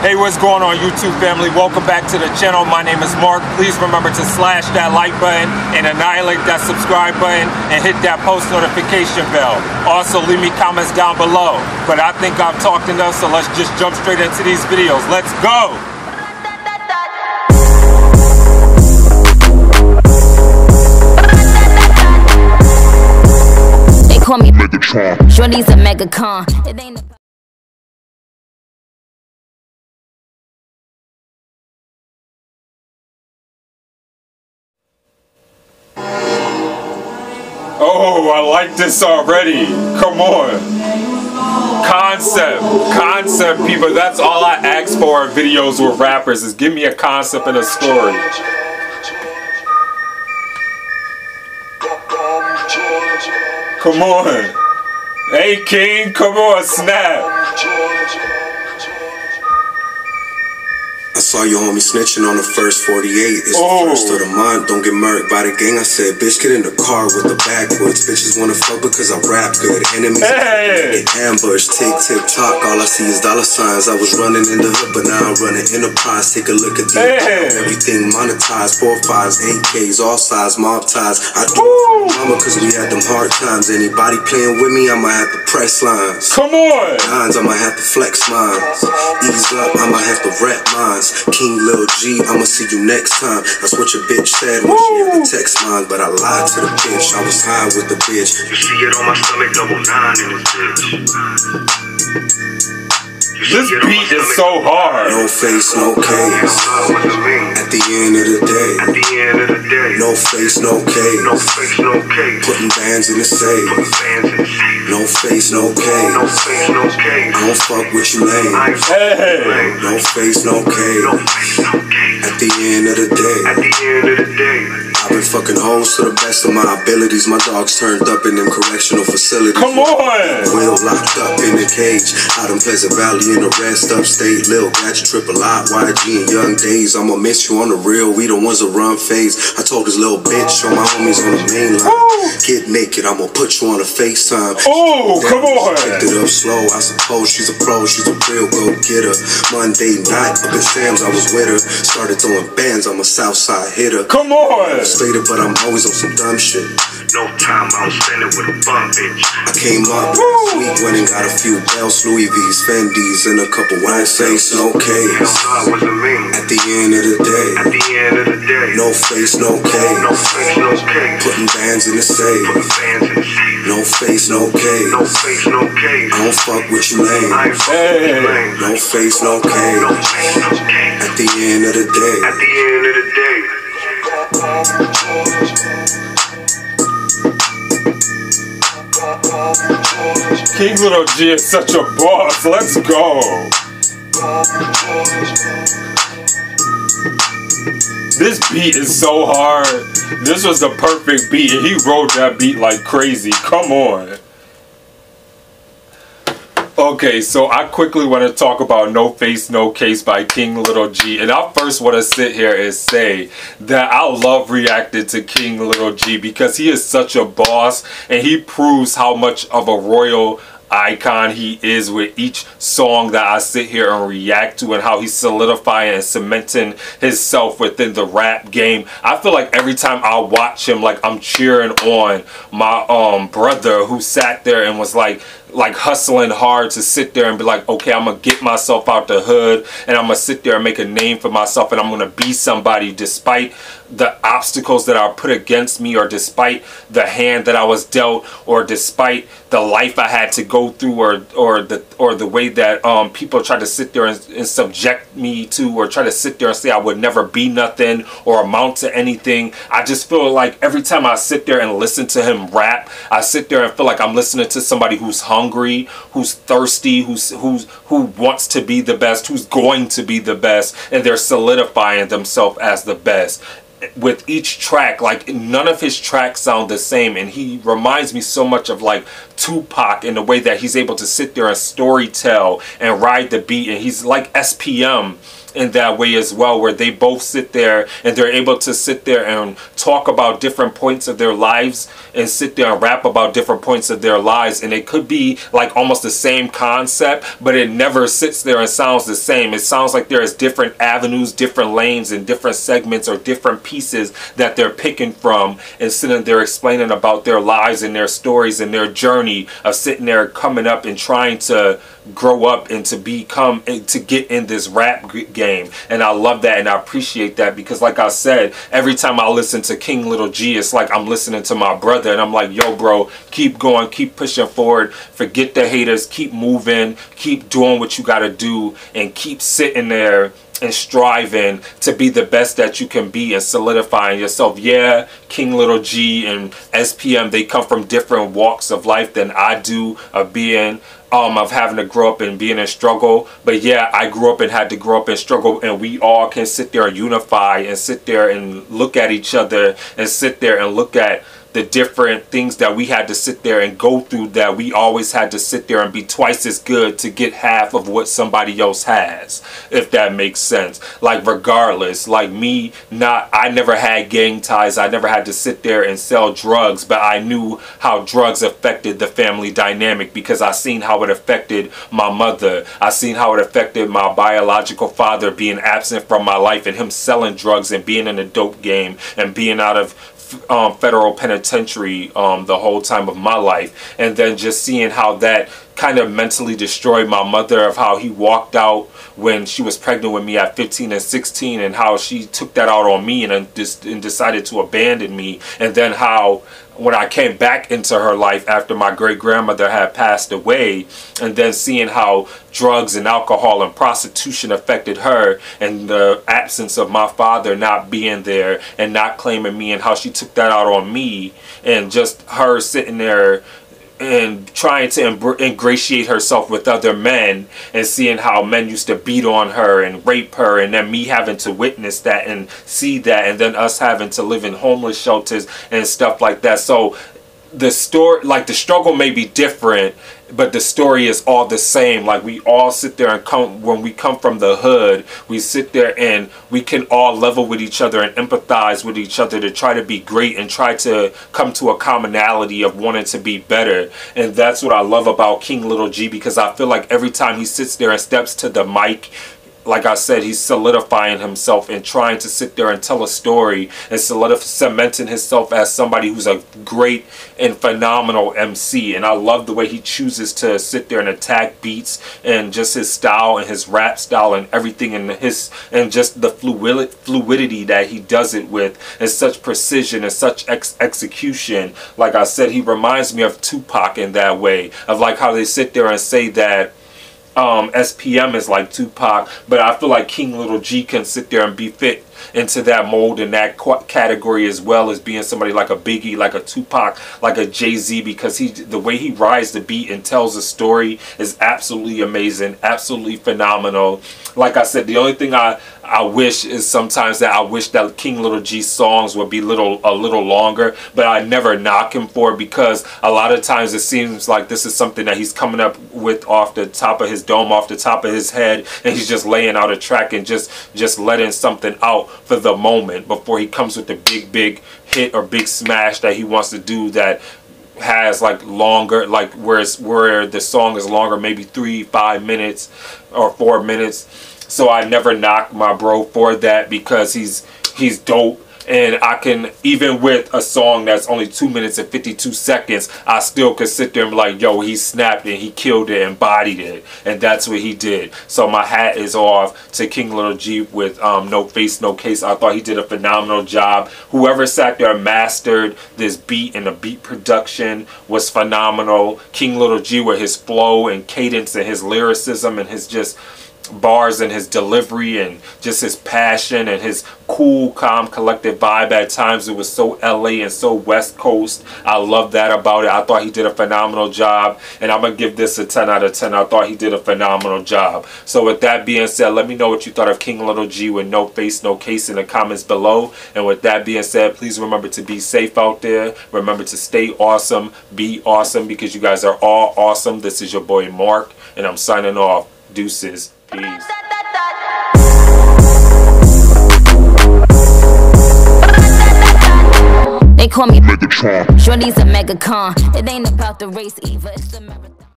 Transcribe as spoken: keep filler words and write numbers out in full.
Hey, what's going on, YouTube family? Welcome back to the channel. My name is Mark. Please remember to slash that like button and annihilate that subscribe button and hit that post notification bell. Also, leave me comments down below. But I think I've talked enough, so let's just jump straight into these videos. Let's go! They call me Megatron. Shorty's a megacon. It ain't a Oh, I like this already. Come on. Concept. Concept, people. That's all I ask for in videos with rappers is give me a concept and a story. Come on. Hey, King. Come on, snap. I saw your homie snitching on the first forty-eight. It's oh. the first of the month, don't get murked by the gang. I said, bitch, get in the car with the backwoods. Bitches wanna fuck because I rap good. Enemies hey. get ambushed. Tick, tick, tock. All I see is dollar signs. I was running in the hood, but now I'm running enterprise. Take a look at the hey. everything monetized. Four fives, eight Ks, all size, mob ties. I do mama cause we had them hard times. Anybody playing with me, I might have to press lines. Come on. Lines, I might have to flex mines. Ease up, I might have to rap mines. King Lil G, I'ma see you next time. That's what your bitch said when Woo. She had the text mine. But I lied to the bitch, I was high with the bitch. You see it on my stomach, double nine in this bitch. This beat is so hard. No face, no case. At the end of the day. At the end of the day. No face, no case. No face, no case. Putting bands in the safe. No face, no case. No face, no case. I don't fuck with you lame. Hey. No face, no case. At the end of the day. At the end of the day. I've been fucking hoes to the best of my abilities. My dogs turned up in them correctional facilities. Come on! Will locked up in the cage. Out in Pleasant Valley in the rest upstate. Lil Gadget, Triple I, Y G, and Young Days. I'ma miss you on the real. We the ones that run phase. I told this little bitch, show my homies on the main line. Ooh. Get naked, I'ma put you on a FaceTime. Oh, come on! Picked it up slow. I suppose she's a pro. She's a real go-getter. Monday night up in Sam's, I was with her. Started throwing bands. I'm a Southside hitter. Come on! Stated, but I'm always on some dumb shit. No time, I don't spend it with a bum bitch. I came up sweet, went and got a few belts, Louis V's, Fendi's, and a couple wine face, no case. At the end of the day, at the end of the day, no face, no case. No face, no case. Putting bands in the safe. No face, no case. No face, no case. I don't fuck with you lame. Hey. No face, no case. At the end of the day, at the end of the day. King Little G is such a boss. Let's go. This beat is so hard. This was the perfect beat, and he wrote that beat like crazy. Come on. Okay, so I quickly want to talk about No Face, No Case by King Little G. And I first want to sit here and say that I love reacting to King Little G because he is such a boss and he proves how much of a royal icon he is with each song that I sit here and react to, and how he's solidifying and cementing himself within the rap game. I feel like every time I watch him, like I'm cheering on my um brother who sat there and was like like hustling hard to sit there and be like, okay, I'm gonna get myself out the hood and I'm gonna sit there and make a name for myself and I'm gonna be somebody despite the obstacles that are put against me, or despite the hand that I was dealt, or despite the life I had to go through, or or the or the way that um people try to sit there and, and subject me to, or try to sit there and say I would never be nothing or amount to anything. I just feel like every time I sit there and listen to him rap, I sit there and feel like I'm listening to somebody who's hungry, who's thirsty, who's who's who wants to be the best, who's going to be the best, and they're solidifying themselves as the best. with each track, like none of his tracks sound the same, and he reminds me so much of like Tupac in the way that he's able to sit there and story tell and ride the beat, and he's like S P M in that way as well, where they both sit there and they're able to sit there and talk about different points of their lives and sit there and rap about different points of their lives, and it could be like almost the same concept, but it never sits there and sounds the same. It sounds like there's different avenues, different lanes, and different segments or different pieces that they're picking from, and sitting there explaining about their lives and their stories and their journey of sitting there coming up and trying to grow up and to become, to get in this rap game. And I love that, and I appreciate that, because like I said, every time I listen to King Little G, it's like I'm listening to my brother, and I'm like, yo bro, keep going, keep pushing forward, forget the haters, keep moving, keep doing what you gotta do, and keep sitting there and striving to be the best that you can be and solidifying yourself. Yeah, King Little G and S P M, they come from different walks of life than I do, of being Um, of having to grow up and being in struggle. But yeah, I grew up and had to grow up in struggle, and we all can sit there and unify and sit there and look at each other and sit there and look at the different things that we had to sit there and go through, that we always had to sit there and be twice as good to get half of what somebody else has, if that makes sense. Like regardless, like me, not I never had gang ties, I never had to sit there and sell drugs, but I knew how drugs affected the family dynamic, because I seen how it affected my mother. I seen how it affected my biological father being absent from my life, and him selling drugs and being in the dope game and being out of Um, federal penitentiary um, the whole time of my life, and then just seeing how that kind of mentally destroyed my mother, of how he walked out when she was pregnant with me at fifteen and sixteen, and how she took that out on me and, and, just, and decided to abandon me, and then how when I came back into her life after my great grandmother had passed away, and then seeing how drugs and alcohol and prostitution affected her, and the absence of my father not being there and not claiming me, and how she took that out on me, and just her sitting there and trying to ingratiate herself with other men, and seeing how men used to beat on her and rape her, and then me having to witness that and see that, and then us having to live in homeless shelters and stuff like that. So the story, like the struggle may be different, but the story is all the same. Like we all sit there and come, when we come from the hood, we sit there and we can all level with each other and empathize with each other to try to be great and try to come to a commonality of wanting to be better. And that's what I love about King Little G, because I feel like every time he sits there and steps to the mic, like I said, he's solidifying himself and trying to sit there and tell a story, and solidifying, cementing himself as somebody who's a great and phenomenal M C. And I love the way he chooses to sit there and attack beats, and just his style and his rap style and everything, and his and just the fluid fluidity that he does it with, and such precision and such ex execution. Like I said, he reminds me of Tupac in that way, of like how they sit there and say that Um, S P M is like Tupac, but I feel like King Little G can sit there and be fit into that mold and that category, as well as being somebody like a Biggie, like a Tupac, like a Jay-Z, because he, the way he rides the beat and tells a story is absolutely amazing, absolutely phenomenal. Like I said, the only thing I I wish is sometimes that I wish that King Little G's songs would be little a little longer, but I never knock him for it, because a lot of times it seems like this is something that he's coming up with off the top of his dome, off the top of his head, and he's just laying out a track and just just letting something out for the moment before he comes with the big big hit or big smash that he wants to do, that has like longer, like where it's where the song is longer, maybe three five minutes or four minutes. So I never knock my bro for that, because he's he's dope. And I can, even with a song that's only two minutes and fifty-two seconds, I still could sit there and be like, yo, he snapped it, he killed it, embodied it. And that's what he did. So my hat is off to King Little G with um, No Face, No Case. I thought he did a phenomenal job. Whoever sat there and mastered this beat, and the beat production was phenomenal. King Little G with his flow and cadence and his lyricism and his just bars and his delivery and just his passion and his cool, calm, collected vibe. At times it was so L A and so West Coast. I love that about it. I thought he did a phenomenal job, and I'm gonna give this a ten out of ten. I thought he did a phenomenal job. So with that being said, let me know what you thought of King Little G with No Face No Case in the comments below. And with that being said, please remember to be safe out there. Remember to stay awesome, be awesome, because you guys are all awesome. This is your boy Mark, and I'm signing off. Deuces. Peace. They call me Megatron. Shorty's a mega con. It ain't about the race either. It's the